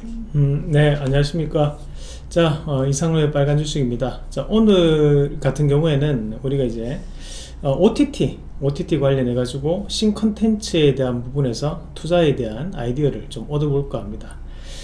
네, 안녕하십니까. 자, 이상로의 빨간 주식입니다. 자, 오늘 같은 경우에는 우리가 이제 OTT 관련해 가지고 신컨텐츠에 대한 부분에서 투자에 대한 아이디어를 좀 얻어볼까 합니다.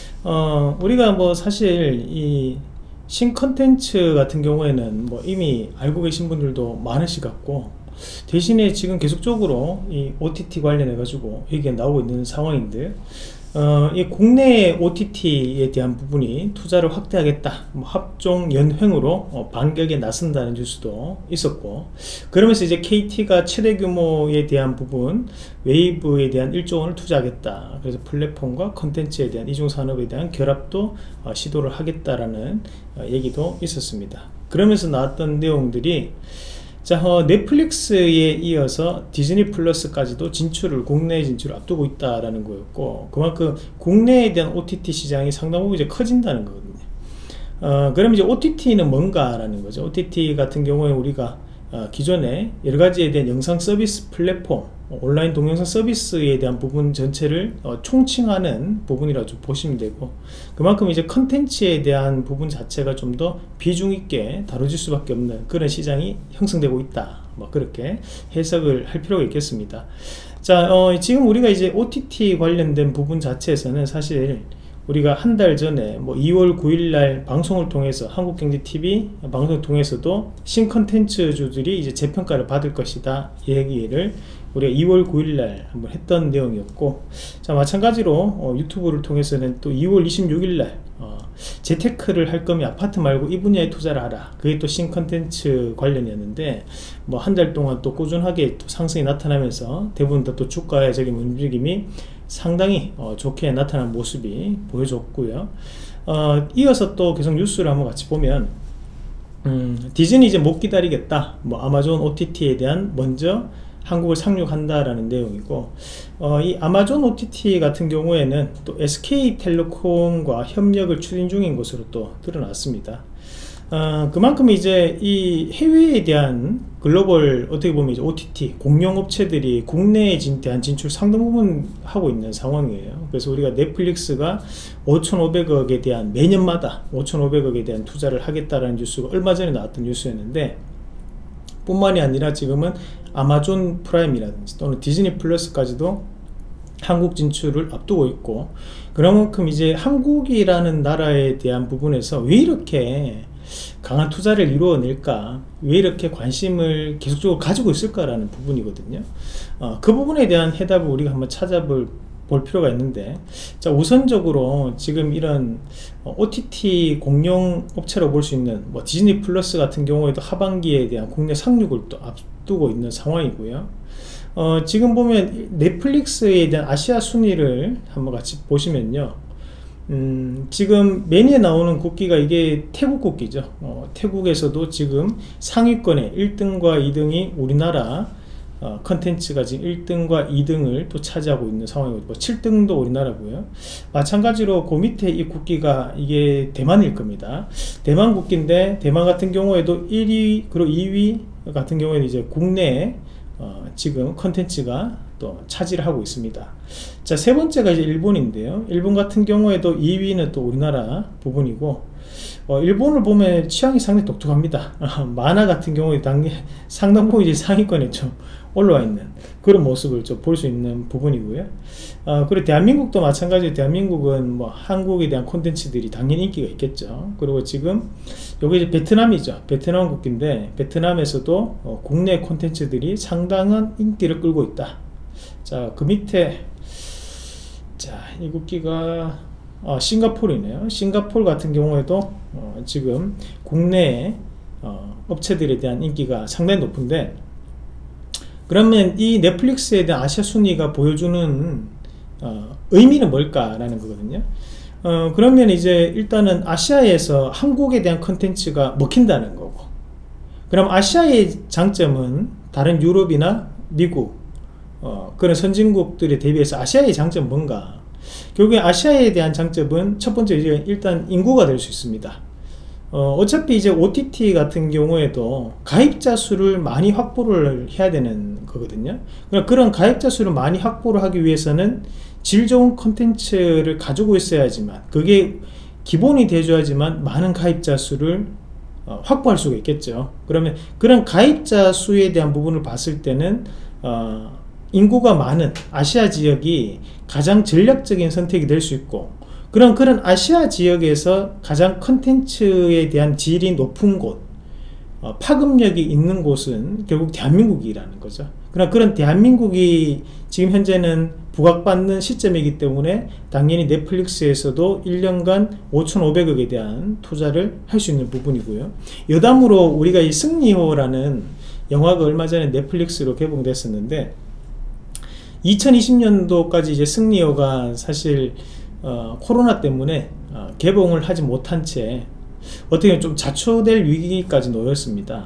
우리가 뭐 사실 이 신컨텐츠 같은 경우에는 뭐 이미 알고 계신 분들도 많으시 같고, 대신에 지금 계속적으로 이 OTT 관련해 가지고 얘기가 나오고 있는 상황인데, 이 국내 OTT에 대한 부분이 투자를 확대하겠다, 뭐 합종 연횡으로 반격에 나선다는 뉴스도 있었고, 그러면서 이제 KT가 최대 규모에 대한 부분 웨이브에 대한 1조 원을 투자하겠다, 그래서 플랫폼과 컨텐츠에 대한 이중 산업에 대한 결합도 시도를 하겠다라는 얘기도 있었습니다. 그러면서 나왔던 내용들이, 자, 넷플릭스에 이어서 디즈니 플러스까지도 국내에 진출을 앞두고 있다라는 거였고, 그만큼 국내에 대한 OTT 시장이 상당 부분 이제 커진다는 거거든요. 그럼 이제 OTT는 뭔가라는 거죠. OTT 같은 경우에 우리가 기존에 여러 가지에 대한 영상 서비스 플랫폼, 온라인 동영상 서비스에 대한 부분 전체를 총칭하는 부분이라고 좀 보시면 되고, 그만큼 이제 컨텐츠에 대한 부분 자체가 좀 더 비중 있게 다뤄질 수밖에 없는 그런 시장이 형성되고 있다, 뭐 그렇게 해석을 할 필요가 있겠습니다. 자, 지금 우리가 이제 OTT 관련된 부분 자체에서는 사실 우리가 한 달 전에 뭐 2월 9일날 방송을 통해서 한국경제TV 방송을 통해서도 신컨텐츠주들이 이제 재평가를 받을 것이다 얘기를 우리가 2월 9일날 한번 했던 내용이었고, 자, 마찬가지로 유튜브를 통해서는 또 2월 26일날 재테크를 할 거면 아파트 말고 이 분야에 투자를 하라, 그게 또 신컨텐츠 관련이었는데, 뭐 한 달 동안 또 꾸준하게 또 상승이 나타나면서 대부분 다 또 주가의 적인 움직임이 상당히 좋게 나타난 모습이 보여줬고요. 이어서 또 계속 뉴스를 한번 같이 보면, 디즈니 이제 못 기다리겠다, 뭐 아마존 OTT에 대한 먼저 한국을 상륙한다라는 내용이고, 이 아마존 OTT 같은 경우에는 또 SK텔레콤과 협력을 추진 중인 것으로 또 드러났습니다. 그만큼 이제 이 해외에 대한 글로벌, 어떻게 보면 이제 OTT 공룡 업체들이 국내에 대한 진출 상당 부분 하고 있는 상황이에요. 그래서 우리가 넷플릭스가 5,500억에 대한, 매년마다 5,500억에 대한 투자를 하겠다라는 뉴스가 얼마 전에 나왔던 뉴스였는데, 뿐만이 아니라 지금은 아마존 프라임이라든지 또는 디즈니 플러스까지도 한국 진출을 앞두고 있고, 그만큼 이제 한국이라는 나라에 대한 부분에서 왜 이렇게 강한 투자를 이루어낼까, 왜 이렇게 관심을 계속적으로 가지고 있을까라는 부분이거든요. 그 부분에 대한 해답을 우리가 한번 찾아볼 필요가 있는데, 자, 우선적으로 지금 이런 OTT 공룡 업체로 볼 수 있는 뭐 디즈니 플러스 같은 경우에도 하반기에 대한 국내 상륙을 또 앞두고 있는 상황이고요. 지금 보면 넷플릭스에 대한 아시아 순위를 한번 같이 보시면요, 지금 메뉴에 나오는 국기가 이게 태국 국기죠. 태국에서도 지금 상위권에 1등과 2등이 우리나라 컨텐츠가 지금 1등과 2등을 또 차지하고 있는 상황이고, 뭐 7등도 우리나라고요. 마찬가지로 그 밑에 이 국기가 이게 대만일 겁니다. 대만 국기인데, 대만 같은 경우에도 1위 그리고 2위 같은 경우에는 이제 국내에 지금 컨텐츠가 또 차지를 하고 있습니다. 자, 세 번째가 이제 일본인데요. 일본 같은 경우에도 2위는 또 우리나라 부분이고, 일본을 보면 취향이 상당히 독특합니다. 만화 같은 경우에 상당 부분 이제 상위권에 좀 올라와 있는 그런 모습을 좀 볼 수 있는 부분이고요. 그리고 대한민국도 마찬가지로, 대한민국은 뭐 한국에 대한 콘텐츠들이 당연히 인기가 있겠죠. 그리고 지금 여기 이제 베트남이죠. 베트남 국기인데, 베트남에서도 국내 콘텐츠들이 상당한 인기를 끌고 있다. 자, 그 밑에, 자, 이 국기가 싱가포르이네요. 싱가포르 같은 경우에도 지금 국내 업체들에 대한 인기가 상당히 높은데, 그러면 이 넷플릭스에 대한 아시아 순위가 보여주는 의미는 뭘까라는 거거든요. 그러면 이제 일단은 아시아에서 한국에 대한 컨텐츠가 먹힌다는 거고, 그럼 아시아의 장점은 다른 유럽이나 미국 그런 선진국들에 대비해서 아시아의 장점은 뭔가? 결국에 아시아에 대한 장점은 첫 번째 이제 일단 인구가 될 수 있습니다. 어차피 이제 OTT 같은 경우에도 가입자 수를 많이 확보를 해야 되는 거거든요. 그런 가입자 수를 많이 확보를 하기 위해서는 질 좋은 컨텐츠를 가지고 있어야지만, 그게 기본이 돼줘야지만 많은 가입자 수를 확보할 수가 있겠죠. 그러면 그런 가입자 수에 대한 부분을 봤을 때는 인구가 많은 아시아 지역이 가장 전략적인 선택이 될 수 있고, 그런 아시아 지역에서 가장 컨텐츠에 대한 질이 높은 곳, 파급력이 있는 곳은 결국 대한민국이라는 거죠. 그러나 그런 대한민국이 지금 현재는 부각받는 시점이기 때문에 당연히 넷플릭스에서도 1년간 5,500억에 대한 투자를 할 수 있는 부분이고요. 여담으로 우리가 이 승리호라는 영화가 얼마 전에 넷플릭스로 개봉됐었는데, 2020년도까지 이제 승리호가 사실 코로나 때문에 개봉을 하지 못한 채 어떻게 좀 자초될 위기까지 놓였습니다.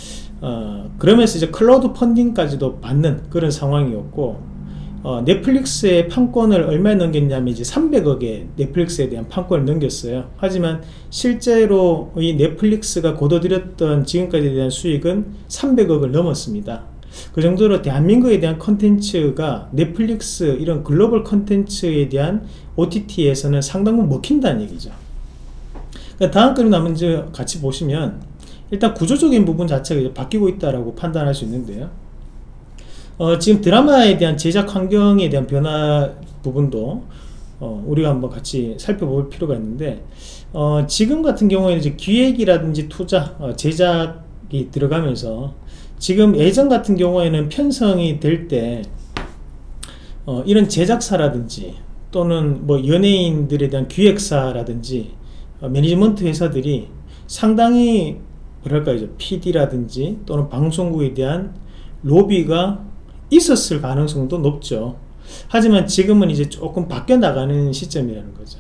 그러면서 이제 클라우드 펀딩까지도 받는 그런 상황이었고, 넷플릭스의 판권을 얼마에 넘겼냐면 이제 300억에 넷플릭스에 대한 판권을 넘겼어요. 하지만 실제로 이 넷플릭스가 거둬들였던 지금까지에 대한 수익은 300억을 넘었습니다. 그 정도로 대한민국에 대한 컨텐츠가 넷플릭스 이런 글로벌 컨텐츠에 대한 OTT에서는 상당 부분 먹힌다는 얘기죠. 그러니까 다음 그림 먼저 같이 보시면 일단 구조적인 부분 자체가 이제 바뀌고 있다라고 판단할 수 있는데요. 지금 드라마에 대한 제작 환경에 대한 변화 부분도 우리가 한번 같이 살펴볼 필요가 있는데, 지금 같은 경우에는 이제 기획이라든지 투자, 제작이 들어가면서, 지금 예전 같은 경우에는 편성이 될 때 이런 제작사라든지 또는 뭐 연예인들에 대한 기획사라든지 매니지먼트 회사들이 상당히 뭐랄까요, PD라든지 또는 방송국에 대한 로비가 있었을 가능성도 높죠. 하지만 지금은 이제 조금 바뀌어 나가는 시점이라는 거죠.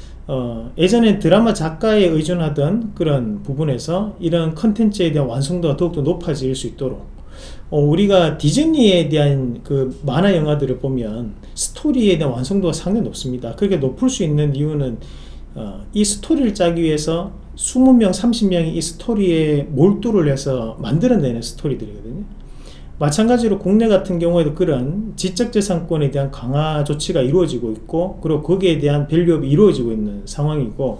예전에 드라마 작가에 의존하던 그런 부분에서 이런 컨텐츠에 대한 완성도가 더욱더 높아질 수 있도록, 우리가 디즈니에 대한 그 만화 영화들을 보면 스토리에 대한 완성도가 상당히 높습니다. 그렇게 높을 수 있는 이유는 이 스토리를 짜기 위해서 20명, 30명이 이 스토리에 몰두를 해서 만들어내는 스토리들이거든요. 마찬가지로 국내 같은 경우에도 그런 지적재산권에 대한 강화 조치가 이루어지고 있고, 그리고 거기에 대한 밸류업이 이루어지고 있는 상황이고,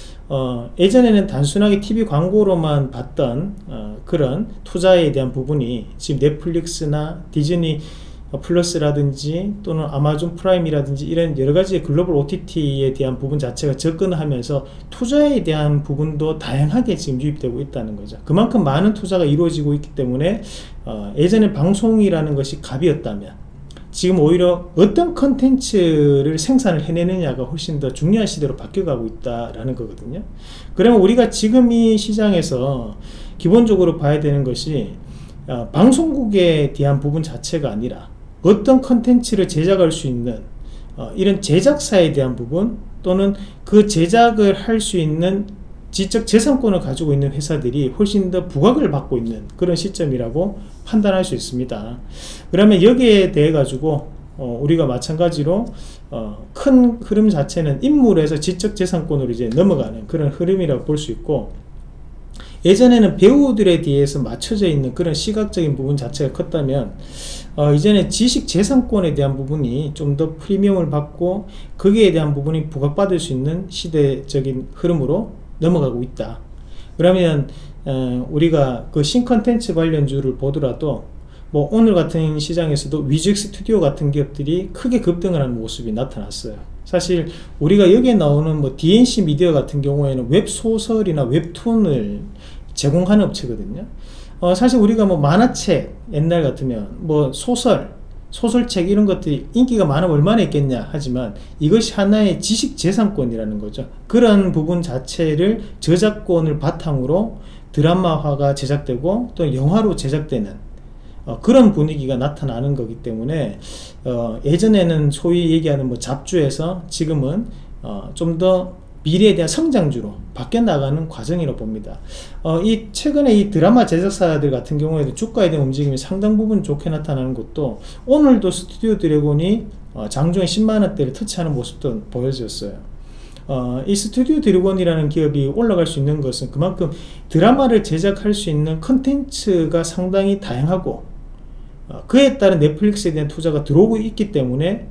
예전에는 단순하게 TV 광고로만 봤던 그런 투자에 대한 부분이 지금 넷플릭스나 디즈니 플러스라든지 또는 아마존 프라임이라든지 이런 여러가지 글로벌 OTT에 대한 부분 자체가 접근하면서 투자에 대한 부분도 다양하게 지금 유입되고 있다는 거죠. 그만큼 많은 투자가 이루어지고 있기 때문에 예전에 방송이라는 것이 갑이었다면 지금 오히려 어떤 컨텐츠를 생산을 해내느냐가 훨씬 더 중요한 시대로 바뀌어가고 있다라는 거거든요. 그러면 우리가 지금 이 시장에서 기본적으로 봐야 되는 것이 방송국에 대한 부분 자체가 아니라 어떤 컨텐츠를 제작할 수 있는 이런 제작사에 대한 부분, 또는 그 제작을 할 수 있는 지적 재산권을 가지고 있는 회사들이 훨씬 더 부각을 받고 있는 그런 시점이라고 판단할 수 있습니다. 그러면 여기에 대해 가지고 우리가 마찬가지로 큰 흐름 자체는 인물에서 지적 재산권으로 이제 넘어가는 그런 흐름이라고 볼 수 있고, 예전에는 배우들에 대해서 맞춰져 있는 그런 시각적인 부분 자체가 컸다면 이제는 지식 재산권에 대한 부분이 좀 더 프리미엄을 받고 거기에 대한 부분이 부각받을 수 있는 시대적인 흐름으로 넘어가고 있다. 그러면 우리가 그 신컨텐츠 관련주를 보더라도 뭐 오늘 같은 시장에서도 위즈익 스튜디오 같은 기업들이 크게 급등을 하는 모습이 나타났어요. 사실 우리가 여기에 나오는 뭐 DNC 미디어 같은 경우에는 웹소설이나 웹툰을 제공하는 업체거든요. 사실 우리가 뭐 만화책 옛날 같으면 뭐 소설책 이런 것들이 인기가 많으면 얼마나 있겠냐 하지만 이것이 하나의 지식 재산권이라는 거죠. 그런 부분 자체를 저작권을 바탕으로 드라마화가 제작되고 또 영화로 제작되는 그런 분위기가 나타나는 거기 때문에 예전에는 소위 얘기하는 뭐 잡주에서 지금은 좀 더 미래에 대한 성장주로 바뀌어 나가는 과정이라고 봅니다. 이 최근에 이 드라마 제작사들 같은 경우에도 주가에 대한 움직임이 상당 부분 좋게 나타나는 것도 오늘도 스튜디오 드래곤이 장중에 10만원대를 터치하는 모습도 보여졌어요. 이 스튜디오 드래곤이라는 기업이 올라갈 수 있는 것은 그만큼 드라마를 제작할 수 있는 컨텐츠가 상당히 다양하고 그에 따른 넷플릭스에 대한 투자가 들어오고 있기 때문에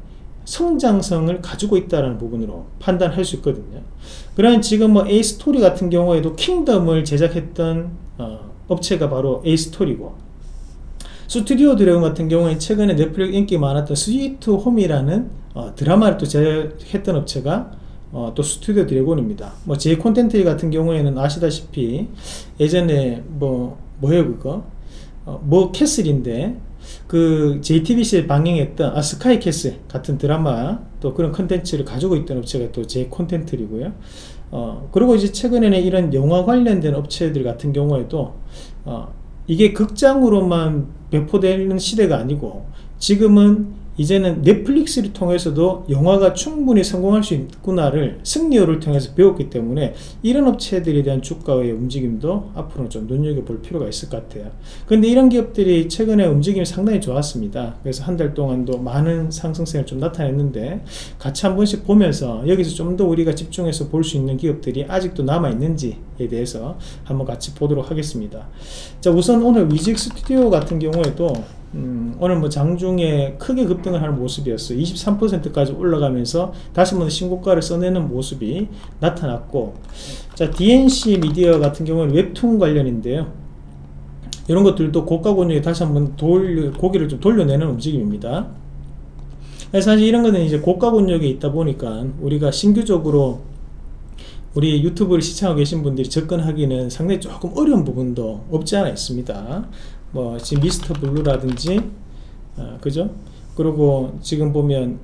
성장성을 가지고 있다는 부분으로 판단할 수 있거든요. 그러면 지금 뭐 A스토리 같은 경우에도 킹덤을 제작했던 업체가 바로 A스토리고, 스튜디오 드래곤 같은 경우에 최근에 넷플릭스 인기 많았던 스위트 홈이라는 드라마를 또 제작했던 업체가 또 스튜디오 드래곤입니다. 뭐 제 콘텐츠 같은 경우에는 아시다시피 예전에 뭐예요 그거 뭐 캐슬인데 그 JTBC에 방영했던 스카이 캐슬 같은 드라마 또 그런 콘텐츠를 가지고 있던 업체가 또 제 콘텐츠이고요. 그리고 이제 최근에는 이런 영화 관련된 업체들 같은 경우에도 이게 극장으로만 배포되는 시대가 아니고 지금은 이제는 넷플릭스를 통해서도 영화가 충분히 성공할 수 있구나를 승리호를 통해서 배웠기 때문에 이런 업체들에 대한 주가의 움직임도 앞으로 좀 눈여겨볼 필요가 있을 것 같아요. 근데 이런 기업들이 최근에 움직임이 상당히 좋았습니다. 그래서 한 달 동안도 많은 상승세를 좀 나타냈는데 같이 한 번씩 보면서 여기서 좀 더 우리가 집중해서 볼 수 있는 기업들이 아직도 남아있는지에 대해서 한번 같이 보도록 하겠습니다. 자, 우선 오늘 위직 스튜디오 같은 경우에도 오늘 뭐 장중에 크게 급등을 하는 모습이었어요. 23%까지 올라가면서 다시 한번 신고가를 써내는 모습이 나타났고, 자, DNC 미디어 같은 경우는 웹툰 관련인데요. 이런 것들도 고가 권역에 다시 한번 고기를 좀 돌려내는 움직임입니다. 사실 이런 거는 이제 고가 권역에 있다 보니까 우리가 신규적으로 우리 유튜브를 시청하고 계신 분들이 접근하기는 상당히 조금 어려운 부분도 없지 않아 있습니다. 뭐 지금 미스터 블루라든지 그죠? 그리고 지금 보면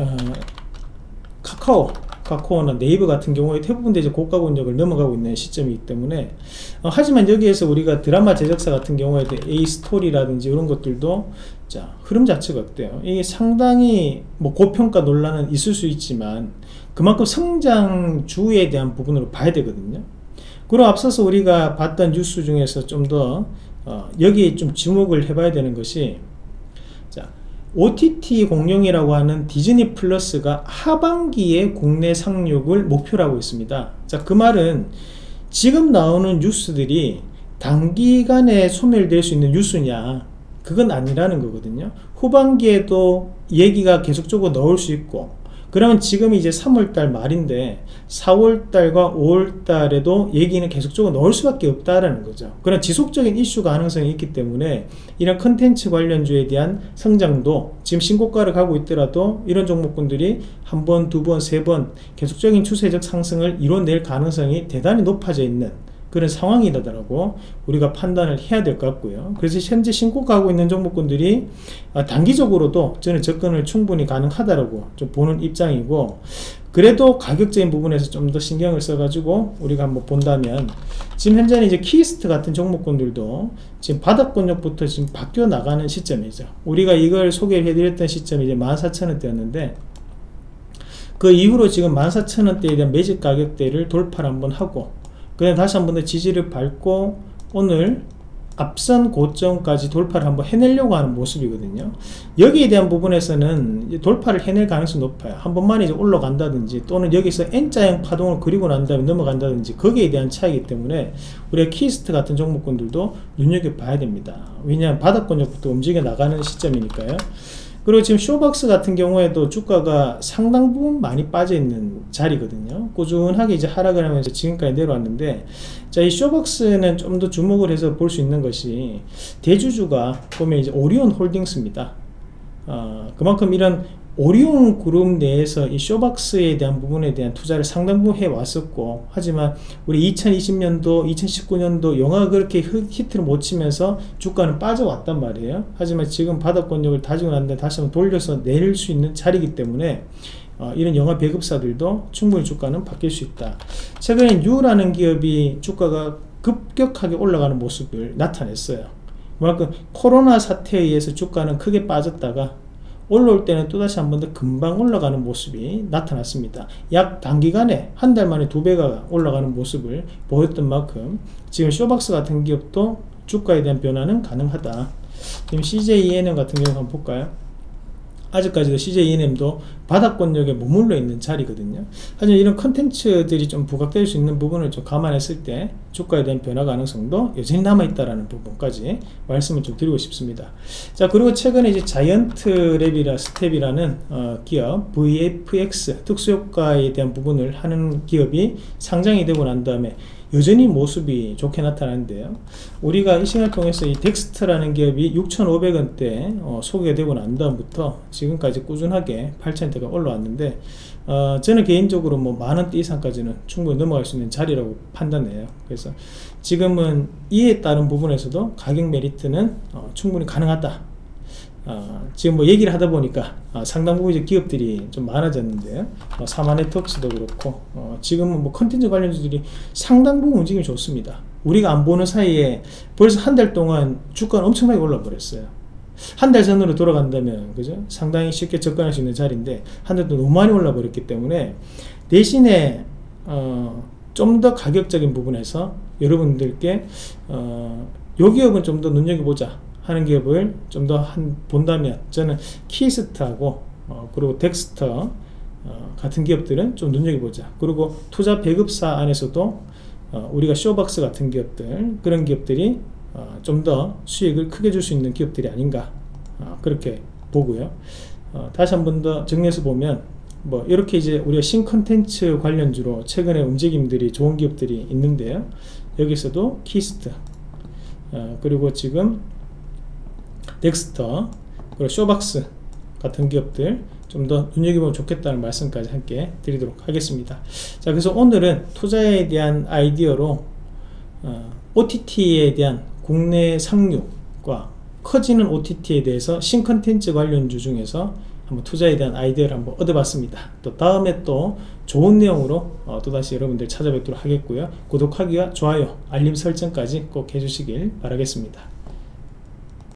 카카오나 네이버 같은 경우에 대부분 이제 고가 권역을 넘어가고 있는 시점이기 때문에 하지만 여기에서 우리가 드라마 제작사 같은 경우에도 A스토리라든지 이런 것들도 자, 흐름 자체가 어때요? 이게 상당히 뭐 고평가 논란은 있을 수 있지만 그만큼 성장주에 대한 부분으로 봐야 되거든요. 그리고 앞서서 우리가 봤던 뉴스 중에서 좀 더 여기에 좀 주목을 해봐야 되는 것이, 자, OTT 공룡이라고 하는 디즈니 플러스가 하반기에 국내 상륙을 목표로 하고 있습니다. 자, 그 말은 지금 나오는 뉴스들이 단기간에 소멸될 수 있는 뉴스냐, 그건 아니라는 거거든요. 후반기에도 얘기가 계속적으로 나올 수 있고, 그러면 지금 이제 3월달 말인데 4월달과 5월달에도 얘기는 계속적으로 나올 수밖에 없다라는 거죠. 그런 지속적인 이슈 가능성이 있기 때문에 이런 컨텐츠 관련주에 대한 성장도 지금 신고가를 가고 있더라도 이런 종목군들이 한 번, 두 번, 세 번 계속적인 추세적 상승을 이뤄낼 가능성이 대단히 높아져 있는 그런 상황이라고 우리가 판단을 해야 될 것 같고요. 그래서 현재 신고가 하고 있는 종목군들이 단기적으로도 저는 접근을 충분히 가능하다라고 좀 보는 입장이고, 그래도 가격적인 부분에서 좀 더 신경을 써가지고 우리가 한번 본다면 지금 현재는 이제 키스트 같은 종목군들도 지금 바닥권역부터 지금 바뀌어 나가는 시점이죠. 우리가 이걸 소개를 해드렸던 시점이 이제 14,000원대였는데 그 이후로 지금 14,000원대에 대한 매집 가격대를 돌파를 한번 하고 그냥 다시 한번 더 지지를 밟고 오늘 앞선 고점까지 돌파를 한번 해내려고 하는 모습이거든요. 여기에 대한 부분에서는 돌파를 해낼 가능성이 높아요. 한 번만 이제 올라간다든지 또는 여기서 N자형 파동을 그리고 난 다음에 넘어간다든지 거기에 대한 차이기 때문에 우리가 키스트 같은 종목군들도 눈여겨봐야 됩니다. 왜냐하면 바닥권역부터 움직여 나가는 시점이니까요. 그리고 지금 쇼박스 같은 경우에도 주가가 상당 부분 많이 빠져있는 자리거든요. 꾸준하게 이제 하락을 하면서 지금까지 내려왔는데, 자, 이 쇼박스는 좀 더 주목을 해서 볼 수 있는 것이 대주주가 보면 이제 오리온 홀딩스입니다. 그만큼 이런 오리온 그룹 내에서 이 쇼박스에 대한 부분에 대한 투자를 상당 부분 해왔었고, 하지만 우리 2020년도 2019년도 영화가 그렇게 히트를 못 치면서 주가는 빠져왔단 말이에요. 하지만 지금 바닥권역을 다지고 난 다음에 다시 한번 돌려서 내릴 수 있는 자리이기 때문에 이런 영화 배급사들도 충분히 주가는 바뀔 수 있다. 최근에 뉴라는 기업이 주가가 급격하게 올라가는 모습을 나타냈어요. 그만큼 코로나 사태에 의해서 주가는 크게 빠졌다가 올라올 때는 또다시 한 번 더 금방 올라가는 모습이 나타났습니다. 약 단기간에 한 달 만에 2배가 올라가는 모습을 보였던 만큼 지금 쇼박스 같은 기업도 주가에 대한 변화는 가능하다. 지금 CJENM 같은 경우 한번 볼까요? 아직까지도 CJENM도 바닥권역에 머물러 있는 자리거든요. 하지만 이런 컨텐츠들이 좀 부각될 수 있는 부분을 좀 감안했을 때 주가에 대한 변화 가능성도 여전히 남아있다라는 부분까지 말씀을 좀 드리고 싶습니다. 자, 그리고 최근에 이제 자이언트 스텝이라는 기업 VFX 특수효과에 대한 부분을 하는 기업이 상장이 되고 난 다음에 여전히 모습이 좋게 나타나는데요. 우리가 이 시간을 통해서 이 덱스트라는 기업이 6,500원대 소개가 되고 난 다음부터 지금까지 꾸준하게 8,000원대가 올라왔는데 저는 개인적으로 뭐 만원대 이상까지는 충분히 넘어갈 수 있는 자리라고 판단해요. 그래서 지금은 이에 따른 부분에서도 가격 메리트는 충분히 가능하다. 지금 뭐 얘기를 하다 보니까 상당 부분 이제 기업들이 좀 많아졌는데요. 사마네트웍스도 그렇고 지금은 뭐 컨텐츠 관련주들이 상당 부분 움직임이 좋습니다. 우리가 안 보는 사이에 벌써 한 달 동안 주가는 엄청나게 올라 버렸어요. 한 달 전으로 돌아간다면 그죠? 상당히 쉽게 접근할 수 있는 자리인데 한 달 동안 너무 많이 올라 버렸기 때문에 대신에 좀 더 가격적인 부분에서 여러분들께 요 기업은 좀 더 눈여겨보자 하는 기업을 좀 더 본다면 저는 키스트하고 그리고 덱스터 같은 기업들은 좀 눈여겨보자. 그리고 투자 배급사 안에서도 우리가 쇼박스 같은 기업들, 그런 기업들이 좀 더 수익을 크게 줄 수 있는 기업들이 아닌가 그렇게 보고요. 다시 한 번 더 정리해서 보면 뭐 이렇게 이제 우리가 신콘텐츠 관련주로 최근에 움직임들이 좋은 기업들이 있는데요. 여기서도 키스트 그리고 지금 덱스터 그리고 쇼박스 같은 기업들 좀 더 눈여겨보면 좋겠다는 말씀까지 함께 드리도록 하겠습니다. 자, 그래서 오늘은 투자에 대한 아이디어로 OTT에 대한 국내 상륙과 커지는 OTT에 대해서 신컨텐츠 관련주 중에서 한번 투자에 대한 아이디어를 한번 얻어봤습니다. 또 다음에 또 좋은 내용으로 또다시 여러분들 찾아뵙도록 하겠고요. 구독하기와 좋아요, 알림 설정까지 꼭 해주시길 바라겠습니다.